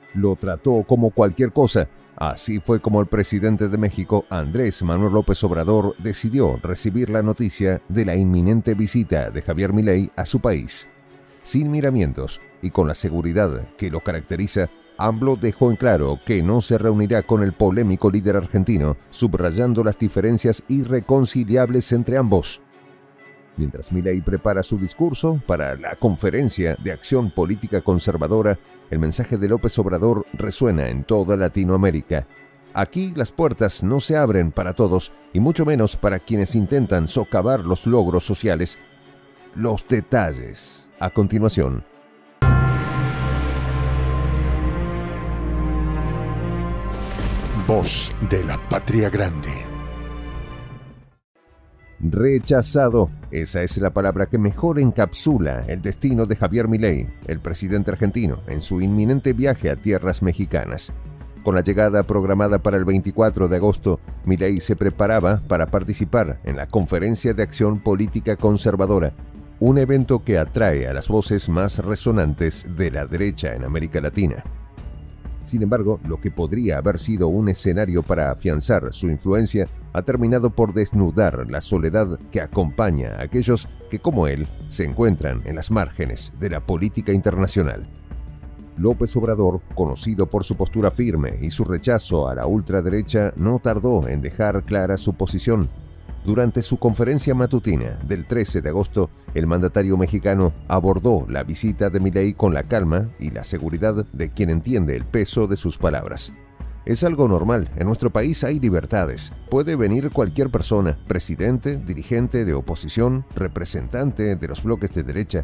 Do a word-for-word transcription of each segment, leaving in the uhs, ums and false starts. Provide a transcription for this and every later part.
lo trató como cualquier cosa. Así fue como el presidente de México, Andrés Manuel López Obrador, decidió recibir la noticia de la inminente visita de Javier Milei a su país. Sin miramientos y con la seguridad que lo caracteriza, AMLO dejó en claro que no se reunirá con el polémico líder argentino, subrayando las diferencias irreconciliables entre ambos. Mientras Milei prepara su discurso para la Conferencia de Acción Política Conservadora, el mensaje de López Obrador resuena en toda Latinoamérica. Aquí las puertas no se abren para todos, y mucho menos para quienes intentan socavar los logros sociales. Los detalles, a continuación. Voz de la Patria Grande. Rechazado. Esa es la palabra que mejor encapsula el destino de Javier Milei, el presidente argentino, en su inminente viaje a tierras mexicanas. Con la llegada programada para el veinticuatro de agosto, Milei se preparaba para participar en la Conferencia de Acción Política Conservadora, un evento que atrae a las voces más resonantes de la derecha en América Latina. Sin embargo, lo que podría haber sido un escenario para afianzar su influencia ha terminado por desnudar la soledad que acompaña a aquellos que, como él, se encuentran en las márgenes de la política internacional. López Obrador, conocido por su postura firme y su rechazo a la ultraderecha, no tardó en dejar clara su posición. Durante su conferencia matutina del trece de agosto, el mandatario mexicano abordó la visita de Milei con la calma y la seguridad de quien entiende el peso de sus palabras. Es algo normal, en nuestro país hay libertades. Puede venir cualquier persona, presidente, dirigente de oposición, representante de los bloques de derecha.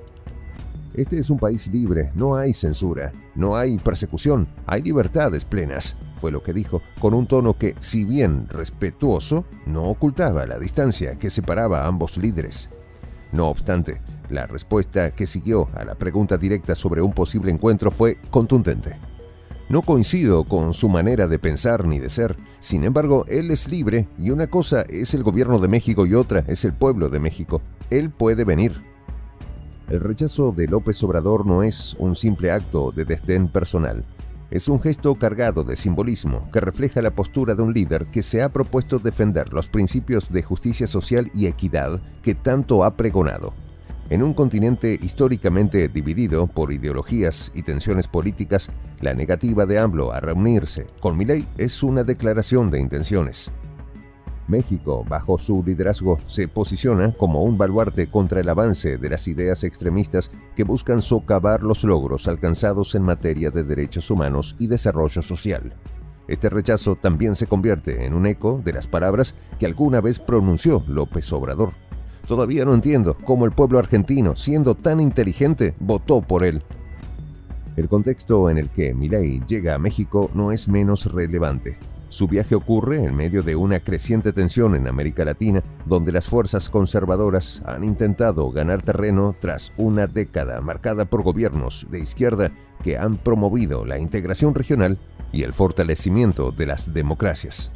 Este es un país libre, no hay censura, no hay persecución, hay libertades plenas, fue lo que dijo, con un tono que, si bien respetuoso, no ocultaba la distancia que separaba a ambos líderes. No obstante, la respuesta que siguió a la pregunta directa sobre un posible encuentro fue contundente. No coincido con su manera de pensar ni de ser, sin embargo, él es libre y una cosa es el gobierno de México y otra es el pueblo de México. Él puede venir. El rechazo de López Obrador no es un simple acto de desdén personal. Es un gesto cargado de simbolismo que refleja la postura de un líder que se ha propuesto defender los principios de justicia social y equidad que tanto ha pregonado. En un continente históricamente dividido por ideologías y tensiones políticas, la negativa de AMLO a reunirse con Milei es una declaración de intenciones. México, bajo su liderazgo, se posiciona como un baluarte contra el avance de las ideas extremistas que buscan socavar los logros alcanzados en materia de derechos humanos y desarrollo social. Este rechazo también se convierte en un eco de las palabras que alguna vez pronunció López Obrador. Todavía no entiendo cómo el pueblo argentino, siendo tan inteligente, votó por él. El contexto en el que Milei llega a México no es menos relevante. Su viaje ocurre en medio de una creciente tensión en América Latina, donde las fuerzas conservadoras han intentado ganar terreno tras una década marcada por gobiernos de izquierda que han promovido la integración regional y el fortalecimiento de las democracias.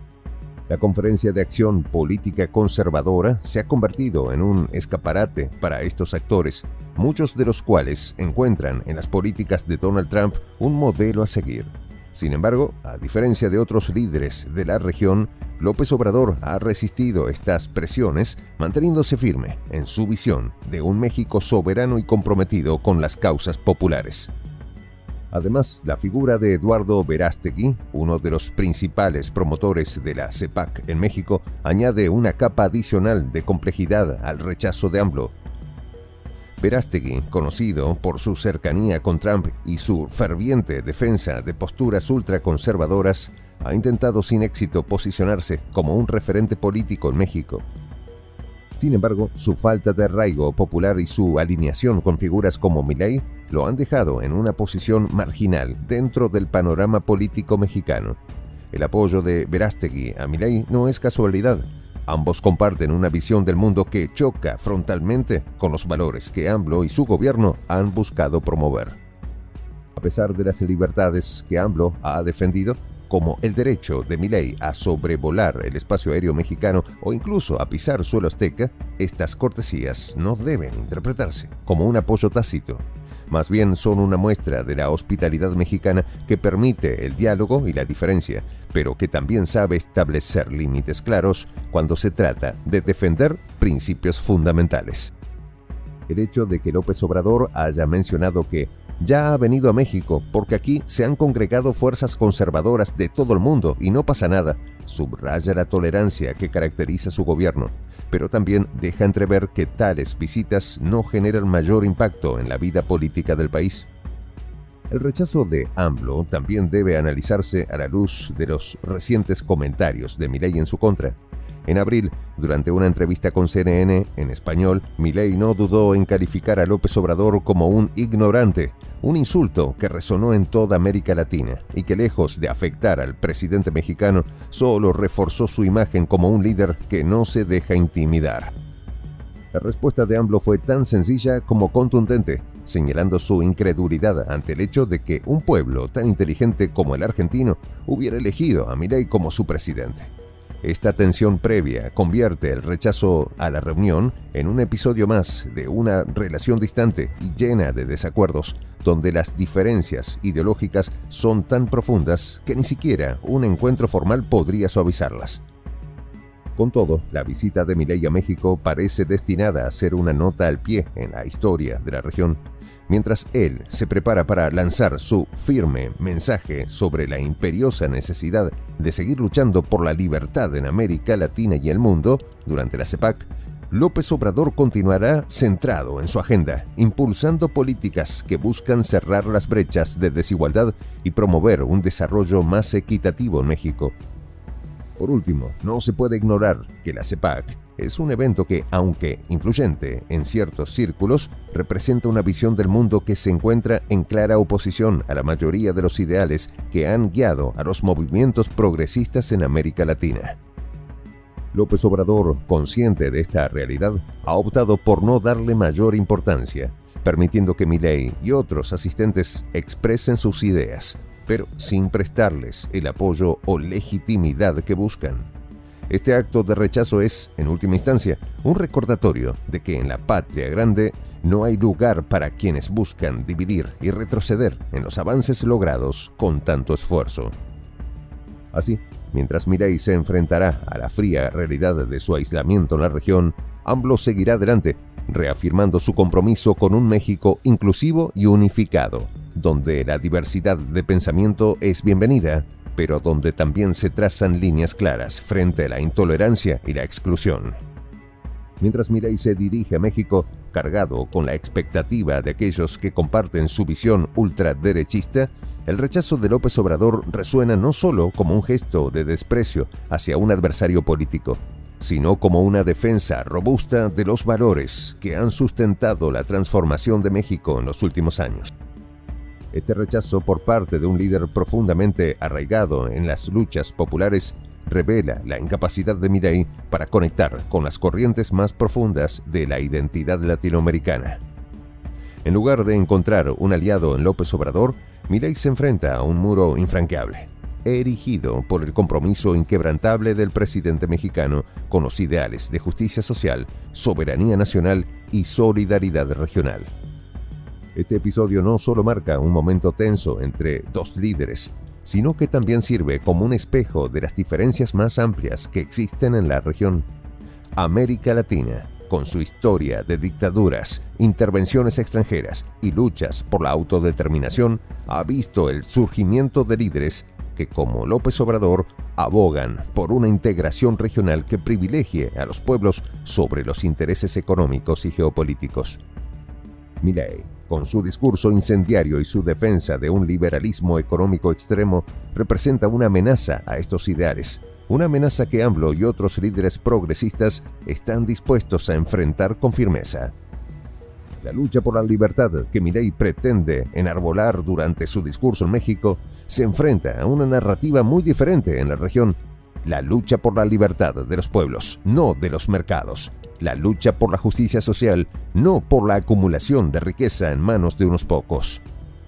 La Conferencia de Acción Política Conservadora se ha convertido en un escaparate para estos actores, muchos de los cuales encuentran en las políticas de Donald Trump un modelo a seguir. Sin embargo, a diferencia de otros líderes de la región, López Obrador ha resistido estas presiones, manteniéndose firme en su visión de un México soberano y comprometido con las causas populares. Además, la figura de Eduardo Verástegui, uno de los principales promotores de la CEPAC en México, añade una capa adicional de complejidad al rechazo de AMLO. Verástegui, conocido por su cercanía con Trump y su ferviente defensa de posturas ultraconservadoras, ha intentado sin éxito posicionarse como un referente político en México. Sin embargo, su falta de arraigo popular y su alineación con figuras como Milei lo han dejado en una posición marginal dentro del panorama político mexicano. El apoyo de Verástegui a Milei no es casualidad. Ambos comparten una visión del mundo que choca frontalmente con los valores que AMLO y su gobierno han buscado promover. A pesar de las libertades que AMLO ha defendido, como el derecho de Milei a sobrevolar el espacio aéreo mexicano o incluso a pisar suelo azteca, estas cortesías no deben interpretarse como un apoyo tácito. Más bien son una muestra de la hospitalidad mexicana que permite el diálogo y la diferencia, pero que también sabe establecer límites claros cuando se trata de defender principios fundamentales. El hecho de que López Obrador haya mencionado que ya ha venido a México porque aquí se han congregado fuerzas conservadoras de todo el mundo y no pasa nada, subraya la tolerancia que caracteriza su gobierno, pero también deja entrever que tales visitas no generan mayor impacto en la vida política del país. El rechazo de AMLO también debe analizarse a la luz de los recientes comentarios de Milei en su contra. En abril, durante una entrevista con C N N en español, Milei no dudó en calificar a López Obrador como un ignorante, un insulto que resonó en toda América Latina y que, lejos de afectar al presidente mexicano, solo reforzó su imagen como un líder que no se deja intimidar. La respuesta de AMLO fue tan sencilla como contundente, señalando su incredulidad ante el hecho de que un pueblo tan inteligente como el argentino hubiera elegido a Milei como su presidente. Esta tensión previa convierte el rechazo a la reunión en un episodio más de una relación distante y llena de desacuerdos, donde las diferencias ideológicas son tan profundas que ni siquiera un encuentro formal podría suavizarlas. Con todo, la visita de Milei a México parece destinada a ser una nota al pie en la historia de la región, mientras él se prepara para lanzar su firme mensaje sobre la imperiosa necesidad de seguir luchando por la libertad en América Latina y el mundo. Durante la CEPAC, López Obrador continuará centrado en su agenda, impulsando políticas que buscan cerrar las brechas de desigualdad y promover un desarrollo más equitativo en México. Por último, no se puede ignorar que la CEPAC es un evento que, aunque influyente en ciertos círculos, representa una visión del mundo que se encuentra en clara oposición a la mayoría de los ideales que han guiado a los movimientos progresistas en América Latina. López Obrador, consciente de esta realidad, ha optado por no darle mayor importancia, permitiendo que Milei y otros asistentes expresen sus ideas, pero sin prestarles el apoyo o legitimidad que buscan. Este acto de rechazo es, en última instancia, un recordatorio de que en la patria grande no hay lugar para quienes buscan dividir y retroceder en los avances logrados con tanto esfuerzo. Así, mientras Milei se enfrentará a la fría realidad de su aislamiento en la región, AMLO seguirá adelante, reafirmando su compromiso con un México inclusivo y unificado, donde la diversidad de pensamiento es bienvenida, pero donde también se trazan líneas claras frente a la intolerancia y la exclusión. Mientras Milei se dirige a México, cargado con la expectativa de aquellos que comparten su visión ultraderechista, el rechazo de López Obrador resuena no solo como un gesto de desprecio hacia un adversario político, sino como una defensa robusta de los valores que han sustentado la transformación de México en los últimos años. Este rechazo por parte de un líder profundamente arraigado en las luchas populares revela la incapacidad de Milei para conectar con las corrientes más profundas de la identidad latinoamericana. En lugar de encontrar un aliado en López Obrador, Milei se enfrenta a un muro infranqueable, erigido por el compromiso inquebrantable del presidente mexicano con los ideales de justicia social, soberanía nacional y solidaridad regional. Este episodio no solo marca un momento tenso entre dos líderes, sino que también sirve como un espejo de las diferencias más amplias que existen en la región. América Latina, con su historia de dictaduras, intervenciones extranjeras y luchas por la autodeterminación, ha visto el surgimiento de líderes que, como López Obrador, abogan por una integración regional que privilegie a los pueblos sobre los intereses económicos y geopolíticos. Milei, con su discurso incendiario y su defensa de un liberalismo económico extremo, representa una amenaza a estos ideales, una amenaza que AMLO y otros líderes progresistas están dispuestos a enfrentar con firmeza. La lucha por la libertad que Milei pretende enarbolar durante su discurso en México se enfrenta a una narrativa muy diferente en la región: la lucha por la libertad de los pueblos, no de los mercados. La lucha por la justicia social, no por la acumulación de riqueza en manos de unos pocos.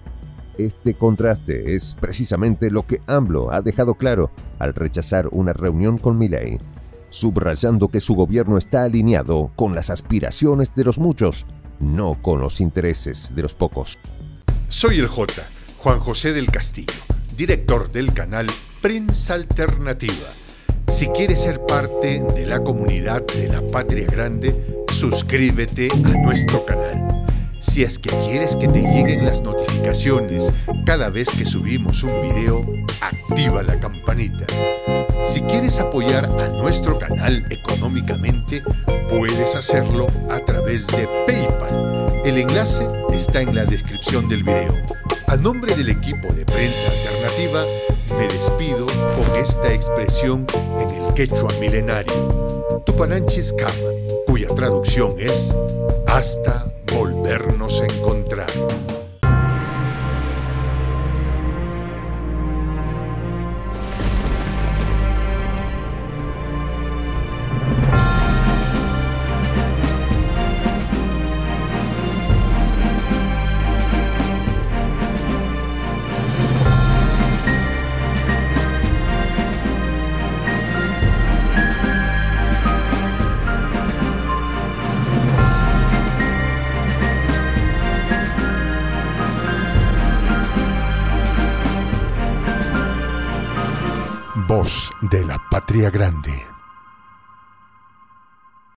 Este contraste es precisamente lo que AMLO ha dejado claro al rechazar una reunión con Milei, subrayando que su gobierno está alineado con las aspiraciones de los muchos, no con los intereses de los pocos. Soy el J, Juan José del Castillo, director del canal Prensa Alternativa. Si quieres ser parte de la comunidad de la Patria Grande, suscríbete a nuestro canal. Si es que quieres que te lleguen las notificaciones cada vez que subimos un video, activa la campanita. Si quieres apoyar a nuestro canal económicamente, puedes hacerlo a través de PayPal. El enlace está en la descripción del video. A nombre del equipo de Prensa Alternativa, me despido con esta expresión en el quechua milenario, Tupananchis Kama, cuya traducción es hasta volvernos a encontrar. Voz de la Patria Grande.